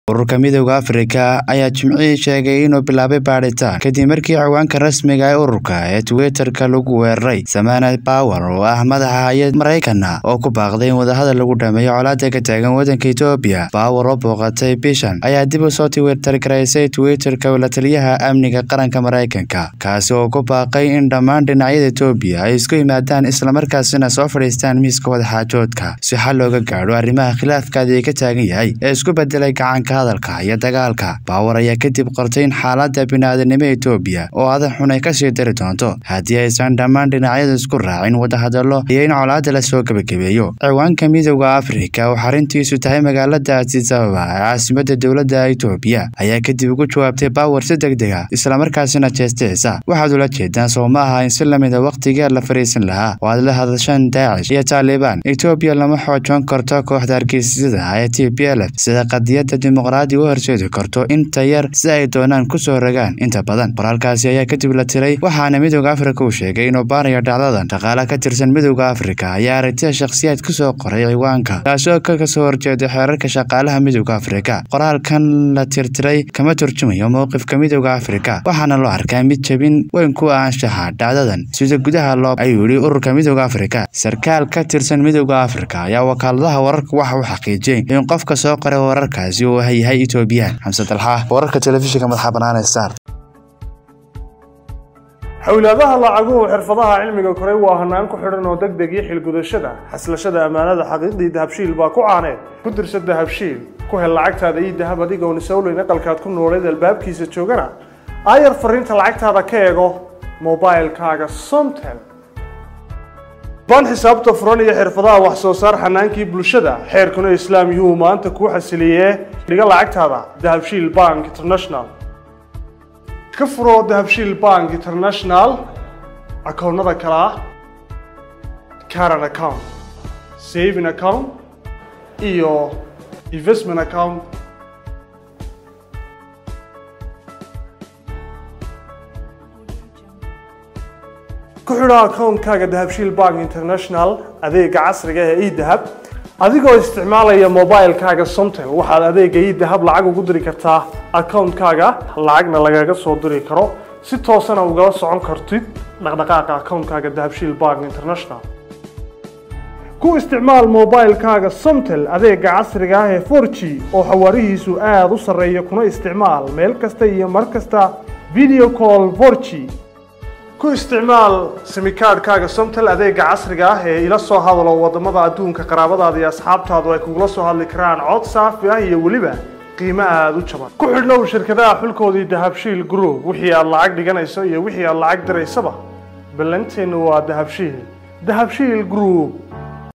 ururka midowga Afrika ayaa Jimcihii sheegay inuu bilaabay baaritaan kadib markii ciwaanka rasmiga ah ee ururka ee Twitter-ka lagu weeraray Samantha Power oo ah madaxa hay'adda Mareykanka oo ku baaqday in wadahadal lagu dhameeyo colaadda ka taagan waddanka Itoobiya. Power oo booqatay bishan ayaa dib u soo Twitter-gareysay Twitter-ka la taliyaha amniga qaranka Mareykanka, kaasi oo ku baaqay in dhammaan dhinacyada Itoobiya ay isku yimaadaan isla markaasina soo fadhiistaan miiska wadaxaajoodka si xal looga gaadho arrimaha khilaafka ka taagan yahay ee isku bedelay gacanka hadalka iyo dagaalka. Power ayaa kadib qortay in xaaladda bini'aadanimo Itoobiya oo adag xun ay ka sii dari doonto haddii aysan dhammaan dhinacyadu isku raacin wadahadallo iyo in colaadda la soo gabagabeeyo. Ciwaanka midowga Afrika oo xaruntiisu tahay magaalada Addis Ababa ee caasimadda dowladda Itoobiya ayaa kadib ugu jawaabtay Power si degdeg ah isla markaasina jeesteesa. Waxaad ula jeedaan soo maaha in si lamid ah waqtiga la fariisan lahaa oo aad la hadashaan Daesh iyo Taliban. Itoobiya lama xoojin karto kooxda argagixisada ee TPLF sida qadiyadda dimuqraadi u horseedi karto inta yar si ay doonaan ku soo rogaan inta badan. Qoraalkaasi ayaa kadib la tiray waxaana midowga Afrika uu sheegay inuu baarayo dhacdadan. Shaqaale ka tirsan midowga Afrika ayaa aragtida shakhsiyaad ku soo qoray ciwaanka taasoo ka soo horjeeda xeerarka shaqaalaha midowga Afrika. Qoraalkan la tirtiray kama turjumayo mowqifka midowga Afrika waxaana loo arkaa mid jabin weyn ku anshaxa dhacdadan sida gudaha loo ayuu yiri ururka midowga Afrika. Sarkaal ka tirsan midowga Afrika ayaa wakaaladaha wararka waxa uu xaqiijiyay in qofka soo qoray wararkaasi uu yahay Ethiopian. Xamsad Alxaa, wararka telefishinka madaxa bannaan ee Star. xawlaadaha lacaguhu xirfadaha cilmiga koray waa hanaan ku xidhan oo degdeg iyo xilgudashada xaslashada amaanada xaqiiqdii dahabshiil baa ku caaneen ku dirsa dahabshiil ku hel lacagtaada iyo dahab adigoon isowleyn aqalkaad ku nooleed albaabkiisa joogana aayar fariinta lacagtaada ka eego mobilekaaga Somtel baan xisaabta furan iyo xirfadaha wax soo saar xanaankii bulshada xeerkuna islaam yuhu maanta ku xasiliyee dhiga lacagtaada dahabshiil Bank International ka furo dahabshiil Bank International akoonnada kala ah current account saving account iyo investment account. ku xidho akoonkaaga dahabshiil Bank International adeega casriga ah ee e-dahab adigoo isticmaalaya mobilekaaga Somtel waxaad adeega e-dahab lacag ugu diri kartaa akoonkaaga lacagna lagaga soo diri karo si toosana uga socon kartid dhaqdhaqaaqa akoonkaaga dahabshiil Bank International. ku isticmaal mobilekaaga Somtel adeega casriga ah ee 4G oo xawaarihiisu aad u sarreeya kuna isticmaal meel kasta iyo mar kasta video call 4G. ku isticmaal simikaadhkaaga Somtel adeega casriga ah ee ila soo hadalo wadamada adduunka qaraabadaada iyo asxaabtaadu ay kugula soo hadli karaan cod saafi ah iyo weliba qiimo aad u jaban. ku xidhnow shirkadaha xulkoodii Dahabshiil Group wixii aad lacag dhiganayso iyo wixii aad lacag diraysaba ballanteenu waa Dahabshiil Group.